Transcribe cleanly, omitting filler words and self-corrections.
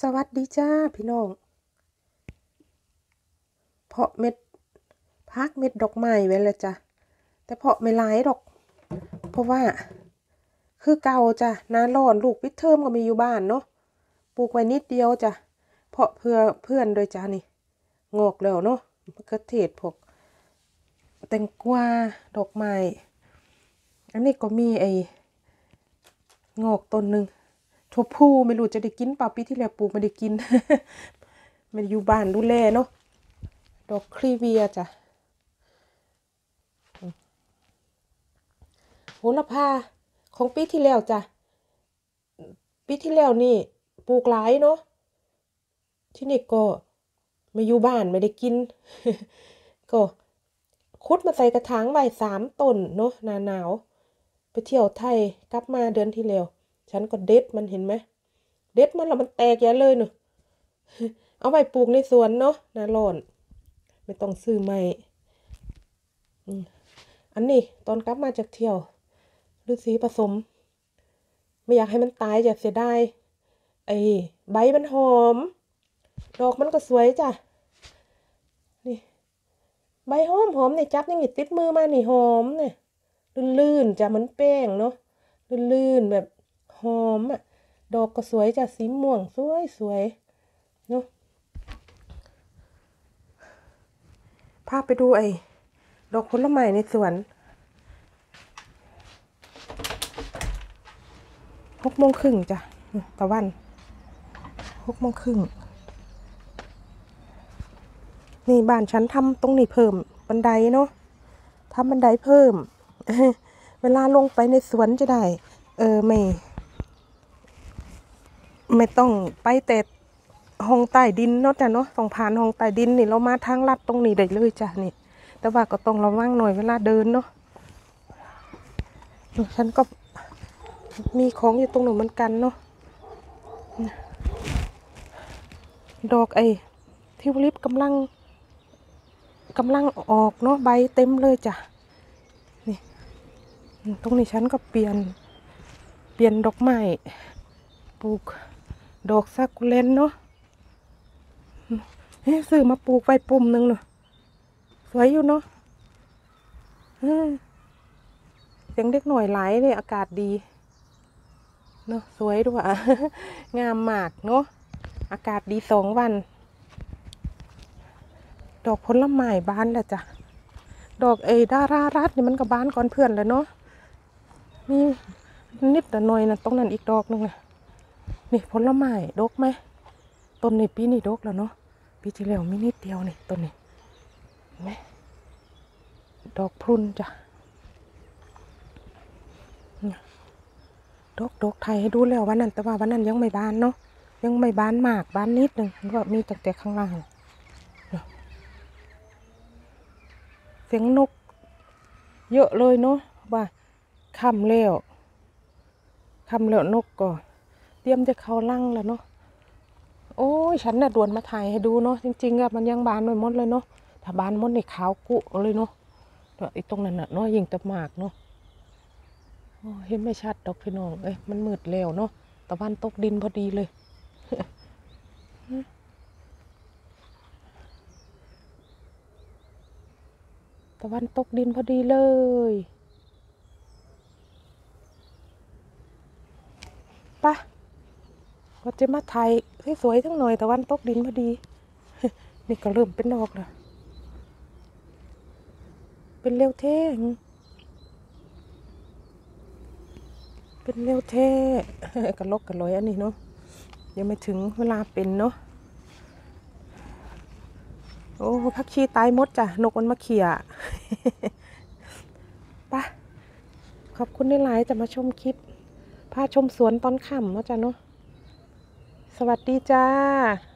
สวัสดีจ้าพี่น้องเพาะเม็ดพักเม็ดดอกไม้ไว้แล้วจ้ะแต่เพาะไม่หลายดอกเพราะว่าคือเก่าจ้ะหน้าร้อนลูกปิดเทอมก็มีอยู่บ้านเนาะปลูกไว้นิดเดียวจ้ะเพาะเพื่อเพื่อนโดยจ้านี่งอกแล้วเนาะมะเขือเทศพวกแตงกวาดอกไม้อันนี้ก็มีงอกต้นหนึ่งถั่วพูไม่รู้จะได้กินเปล่าปีที่แล้วปลูกไม่ได้กิน ไม่ได้อยู่บ้านดูแลเนาะดอกคลีเวียจ้ะโหระพาของปีที่แล้วจ้ะปีที่แล้วนี่ปลูกหลายเนาะที่นี่ก็ไม่อยู่บ้านไม่ได้กิน ก็ขุดมาใส่กระถางไว้3 ต้นเนาะหน้าหนาวไปเที่ยวไทยกลับมาเดือนที่แล้วฉันก็เด็ดมันเห็นไหมเด็ดมันแล้วมันแตกใหญ่เลยเนาะ เอาไปปลูกในสวนเนาะหน้าร้อนไม่ต้องซื้อใหม่อันนี้ตอนกลับมาจากเที่ยวฤาษีผสมไม่อยากให้มันตายจะเสียดายใบมันหอมดอกมันก็สวยจ้ะนี่ใบหอมนี่จับยังไงติดมือมานี่หอมเนี่ยลื่นๆจ้ะเหมือนแป้งเนาะลื่นๆแบบหอมอ่ะดอกก็สวยจ้ะสีม่วงสวยเนาะพาไปดูดอกผลไม้ในสวน6:30จ้ะตะวัน6:30นี่บ้านฉันทำตรงนี้เพิ่มบันไดเนาะทำบันไดเพิ่ม เวลาลงไปในสวนจะได้ไม่ต้องไปแต่ห้องใต้ดินเนาะจ้ะเนาะต้องผ่านห้องใต้ดินนี่เรามาทางลัดตรงนี้ได้เลยจ้ะนี่แต่ว่าก็ต้องระวังหน่อยเวลาเดินเนาะฉันก็มีของอยู่ตรงหนูเหมือนกันเนาะดอกทิวลิปกำลังออกเนาะใบเต็มเลยจ้ะนี่ตรงนี้ฉันก็เปลี่ยนดอกไม้ปลูกดอกซากุเลนเนาะซื้อมาปลูกไว้ปุ่มหนึ่งเนาะสวยอยู่เนาะเสียงเด็กหน่อยไหลเลยอากาศดีเนาะสวยด้วย งามมากเนาะอากาศดี2 วันดอกผลไม้บานแล้วจ้ะดอกดารารัตนี่มันก็บานก่อนเพื่อนเลยเนาะนี่นิดแต่หน่อยนะตรงนั้นอีกดอกนึงนะนี่ผลไม้ดกไหมต้นนี้ปีนี้ดกแล้วเนาะปีที่แล้วมีนิดเดียวนี่ต้นนี้ไหมดอกพรุนจ้ะดกไทยให้ดูแล้ววันนั้นแต่ว่าวันนั้นยังไม่บานเนาะยังไม่บานมากบานนิดนึงก็มีแต่ข้างล่างเสียงนกเยอะเลยเนาะว่าค่ำแล้วนกก็เตรียมจะเข้ารังแล้วเนาะโอ้ยฉันน่ะด่วนมาถ่ายให้ดูเนาะจริงๆอะมันยังบานไม่หมดเลยเนาะถ้าบานหมดนี่ขาวกุเลยเนาะไอ้ตรงนั้นน่ะเนาะยิงตะหมากเนาะเห็นไม่ชัดดอกพี่น้องมันมืดแล้วเนาะตะวันตกดินพอดีเลย ตะวันตกดินพอดีเลยปะก็จะมาถ่ายสวยๆทั้งหน่อยตะวันตกดินพอดี นี่ก็เริ่มเป็นดอกแล้วเป็นเร็วเท่กระลกกระลอยอันนี้เนาะยังไม่ถึงเวลาเป็นเนาะโอ้ผักชีตายหมดจ้ะนกมันมาเขี่ย ปะขอบคุณหลายๆจะมาชมคลิปพาชมสวนตอนค่ำเนาะจ้ะเนาะสวัสดีจ้า